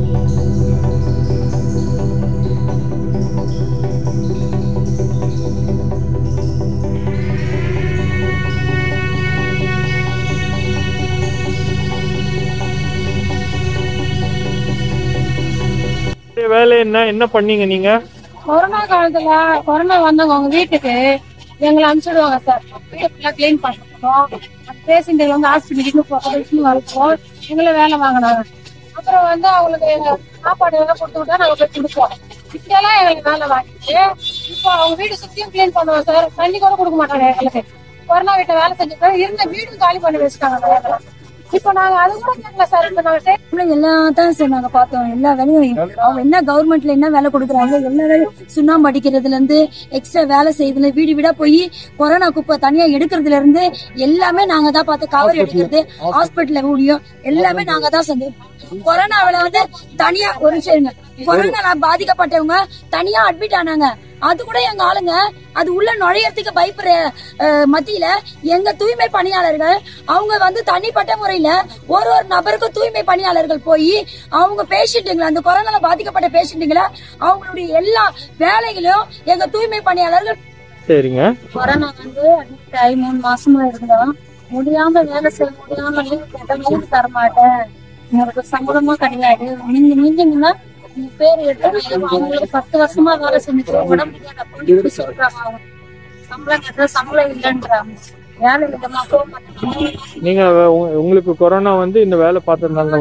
வேலை என்ன பண்ணீங்க நீங்க? கொரோனா காலத்துல கொரோனா வந்தவங்க அவங்க வீட்டுக்கு எங்களை அனுப்பிச்சிடுவாங்க சார். வீட்டை ஃபுல்லா கிளீன் பண்ணிருக்கோம். பேஷண்ட் வந்து ஹாஸ்பிட்டலுக்கு வரப்போம் எங்களை வேலை வாங்கினாங்க. அப்புறம் வந்து அவங்களுக்கு சாப்பாடு எல்லாம் கொடுத்து விட்டா நாங்க போய் கொடுப்போம். இப்படியெல்லாம் எங்களுக்கு வேலை வாங்கிட்டு இப்போ அவங்க வீடு சுத்தியும் கிளீன் பண்ணுவோம் சார். தண்ணி கூட கொடுக்க மாட்டாங்க எங்களுக்கு. கொரோனா வீட்டை வேலை செஞ்சுட்டு இருந்த வீடும் காலி பண்ணி வச்சுட்டாங்க. இப்ப நாங்க அது கூட கேட்கல சார். இப்ப நாங்க எல்லாத்தான் சார் நாங்க பார்த்தோம். எல்லா வேலையும் அவங்க என்ன கவர்மெண்ட்ல என்ன வேலை கொடுக்குறாங்க, எல்லா வேலையும் சுண்ணாம்பு அடிக்கிறதுல இருந்து எக்ஸ்ட்ரா வேலை செய்யறதுல வீடு வீடா போய் கொரோனா குப்பை தனியா எடுக்கிறதுல இருந்து எல்லாமே நாங்க தான் பார்த்து கவர் எடுக்கிறது, ஹாஸ்பிட்டல்ல முடியும் எல்லாமே நாங்க தான் செஞ்சோம். கொரோனாவில வந்து தனியா ஒரு விஷயம், கொரோனா பாதிக்கப்பட்டவங்க தனியா அட்மிட் ஆனாங்க. அது கூட எங்க ஆளுங்க அது உள்ள நுழையறதுக்கு பயப்படுற மத்தியில எங்க தூய்மை பணியாளர்கள் அவங்க வந்து தனிப்பட்ட முறையில ஒரு நபருக்கும் தூய்மை பணியாளர்கள் போய் அவங்க பேஷண்ட்டுங்களை, அந்த கொரோனால பாதிக்கப்பட்ட பேஷண்ட்டுங்களை அவங்களுடைய எல்லா வேலைகளையும் எங்க தூய்மை பணியாளர்கள். சரிங்க. கொரோனா வந்து அட்மிட் ஆகி 3 மாசமா இருந்தோம். முடியாம வேலை செய்ய முடியாம லீவு தர மாட்டேன், உங்களுக்கு சம்பளமா கிடையாது, நீங்கன்னா பேர் எடுத்து அவங்களுக்கு 10 வருஷமா வேலை செஞ்சுட்டு உடம்பு சொல்றாங்க. அவங்க சம்பளம் கேட்டா சம்பளம் இல்லைன்றாங்க. வேலை இல்லமா போக மாட்டேங்க. நீங்க உங்களுக்கு கொரோனா வந்து இந்த வேலை பார்த்ததுனால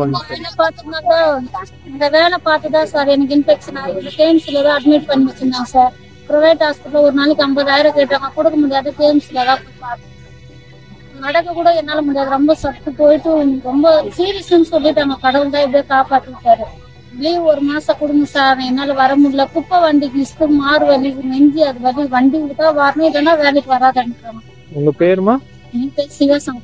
இந்த வேலை பார்த்துதான் சார் எனக்கு இன்ஃபெக்ஷன் ஆகுது. கேம்ஸ்ல தான் அட்மிட் பண்ணி வச்சிருந்தாங்க சார். பிரைவேட் ஹாஸ்பிட்டல் ஒரு நாளைக்கு 50,000 கேட்டாங்க, கொடுக்க முடியாது. கேம்ஸ்ல தான் போய் பார்த்தேன். நடக்க கூட என்னால முடியாது, ரொம்ப சத்து போயிட்டு ரொம்ப சீரியஸ்ன்னு சொல்லிட்டாங்க. கடவுள் தான் இப்படியே காப்பாத்திட்டாரு. லீவ் 1 மாசம் கொடுங்க சார், என்னால வர முடியல. குப்பை வண்டிக்கு இஷ்ட மாறு வலி நெஞ்சு அது வலி, வண்டி விட்டா வரணும், இல்லைன்னா வேலைக்கு வராதுன்றாங்க. உங்க பேருமா? என் பேர் சிவசங்க.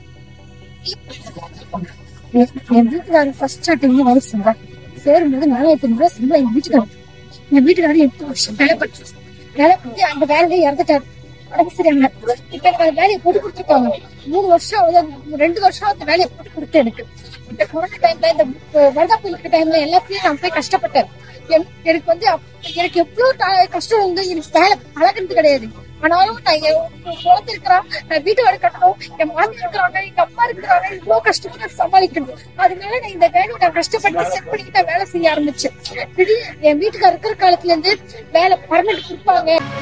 என் வீட்டுக்காரர் ஃபர்ஸ்ட் ஸ்டார்டிங் வேலை செஞ்சார். சேரும்போது 4,500 ரூபாய் சம்பளம் என் வீட்டுக்காரர். என் வீட்டுக்காரர் 8 வருஷம் வேலை பண்ணி அந்த வேலையை இறந்துட்டாரு. சரியாங்க. இப்ப எனக்கு அந்த வேலையை போட்டு கொடுத்துருக்காங்க. 3 வருஷம் 2 வருஷம் அந்த வேலையை போட்டு கொடுத்தேன். எனக்கு இந்த கொரோனா டைம்ல, இந்த வருதா புயல் டைம்ல எல்லாத்தையும் நான் போய் கஷ்டப்பட்டேன். எனக்கு வந்து எனக்கு எவ்வளவு கஷ்டம் வந்து எனக்கு வேலை பழகிறது கிடையாது. ஆனாலும் நான் குழந்தை இருக்கிறான், நான் வீட்டு வேலை கட்டணும், என் மாமியார் இருக்கிறாங்க, எங்க அம்மா இருக்கிறாங்க, இவ்வளவு கஷ்டப்பட்டு நான் சமாளிக்கணும். அதனால நான் இந்த வேலையை நான் கஷ்டப்பட்டு செட் பண்ணிக்கிட்டு வேலை செய்ய ஆரம்பிச்சேன். திடீர்னு என் வீட்டுக்கு இருக்கிற காலத்துல இருந்து வேலை பர்மனெண்ட் கொடுப்பாங்க.